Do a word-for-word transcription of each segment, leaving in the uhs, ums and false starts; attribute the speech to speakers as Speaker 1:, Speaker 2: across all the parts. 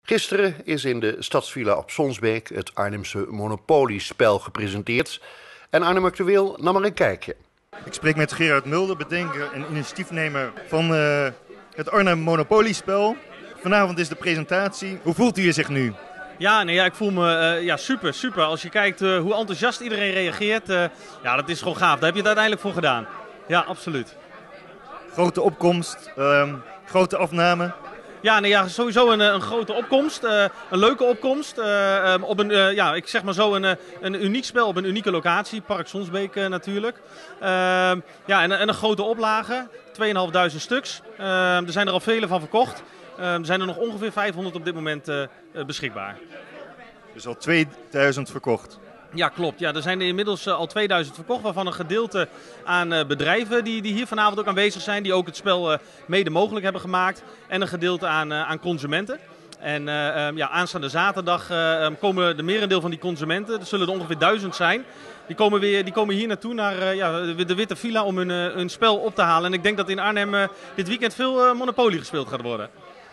Speaker 1: Gisteren is in de Stadsvilla op Sonsbeek het Arnhemse Monopoliespel gepresenteerd en Arnhem Actueel nam er een kijkje.
Speaker 2: Ik spreek met Gerard Mulder, bedenker en initiatiefnemer van uh, het Arnhem Monopoliespel. Vanavond is de presentatie. Hoe voelt u zich nu?
Speaker 3: Ja, nee, ja, ik voel me uh, ja, super, super. Als je kijkt uh, hoe enthousiast iedereen reageert, uh, ja, dat is gewoon gaaf. Daar heb je het uiteindelijk voor gedaan. Ja, absoluut.
Speaker 2: Grote opkomst, uh, grote afname.
Speaker 3: Ja, nee, ja, sowieso een, een grote opkomst, uh, een leuke opkomst. Uh, um, op een, uh, ja, ik zeg maar zo een, een uniek spel op een unieke locatie, Park Sonsbeek uh, natuurlijk. Uh, ja, en, en een grote oplage, tweeduizend stuks. Uh, er zijn er al vele van verkocht. Uh, er zijn er nog ongeveer vijfhonderd op dit moment uh, uh, beschikbaar.
Speaker 2: Dus al tweeduizend verkocht?
Speaker 3: Ja, klopt. Ja, er zijn er inmiddels uh, al tweeduizend verkocht, waarvan een gedeelte aan uh, bedrijven die, die hier vanavond ook aanwezig zijn, die ook het spel uh, mede mogelijk hebben gemaakt. En een gedeelte aan, uh, aan consumenten. En uh, um, ja, aanstaande zaterdag uh, um, komen de merendeel van die consumenten, er zullen er ongeveer duizend zijn, die komen, weer, die komen hier naartoe naar uh, ja, de Witte Villa om hun, uh, hun spel op te halen. En ik denk dat in Arnhem uh, dit weekend veel uh, Monopoly gespeeld gaat worden.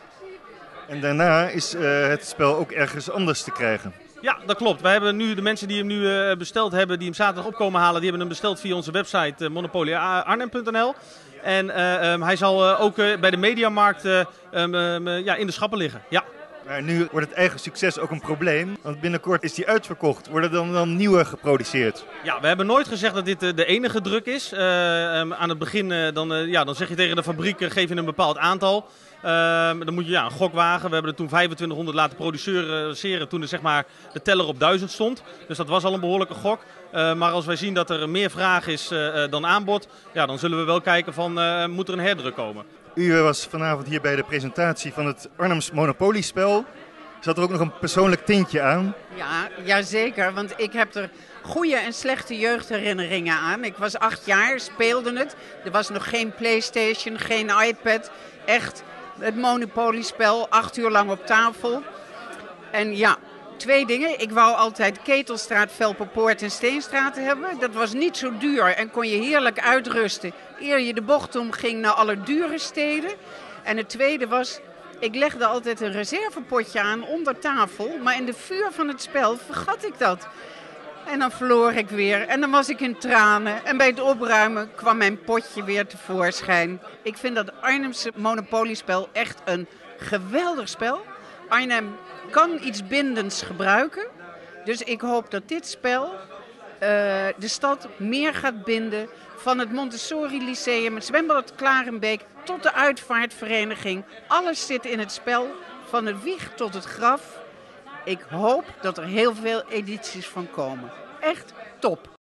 Speaker 2: En daarna is uh, het spel ook ergens anders te krijgen.
Speaker 3: Ja, dat klopt. Wij hebben nu de mensen die hem nu uh, besteld hebben, die hem zaterdag opkomen halen, die hebben hem besteld via onze website uh, monopoly arnhem punt n l. En uh, um, hij zal uh, ook uh, bij de Mediamarkt uh, um, um, uh, ja, in de schappen liggen. Ja.
Speaker 2: Maar nu wordt het eigen succes ook een probleem, want binnenkort is die uitverkocht. Worden er dan, dan nieuwe geproduceerd?
Speaker 3: Ja, we hebben nooit gezegd dat dit uh, de enige druk is. Uh, um, aan het begin uh, dan, uh, ja, dan zeg je tegen de fabriek, uh, geef je een bepaald aantal. Uh, dan moet je ja, een gok wagen. We hebben er toen vijfentwintighonderd laten produceren toen er, zeg maar, de teller op duizend stond. Dus dat was al een behoorlijke gok. Uh, maar als wij zien dat er meer vraag is uh, dan aanbod, ja, dan zullen we wel kijken van uh, moet er een herdruk komen.
Speaker 2: U was vanavond hier bij de presentatie van het Arnhems Monopoliespel. Zat er ook nog een persoonlijk tintje aan?
Speaker 4: Ja, jazeker, want ik heb er goede en slechte jeugdherinneringen aan. Ik was acht jaar, speelde het. Er was nog geen PlayStation, geen iPad. Echt het Monopoliespel, acht uur lang op tafel. En ja, twee dingen. Ik wou altijd Ketelstraat, Velperpoort en Steenstraat hebben. Dat was niet zo duur en kon je heerlijk uitrusten eer je de bocht om ging naar alle dure steden. En het tweede was, ik legde altijd een reservepotje aan onder tafel, maar in de vuur van het spel vergat ik dat. En dan verloor ik weer en dan was ik in tranen. En bij het opruimen kwam mijn potje weer tevoorschijn. Ik vind dat Arnhemse Monopoliespel echt een geweldig spel. Arnhem kan iets bindends gebruiken. Dus ik hoop dat dit spel uh, de stad meer gaat binden. Van het Montessori Lyceum, het zwembad Klarenbeek tot de uitvaartvereniging. Alles zit in het spel, van het wieg tot het graf. Ik hoop dat er heel veel edities van komen. Echt top!